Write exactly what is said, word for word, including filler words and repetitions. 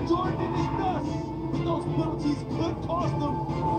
Jordan in his nuts, but those penalties could cost them.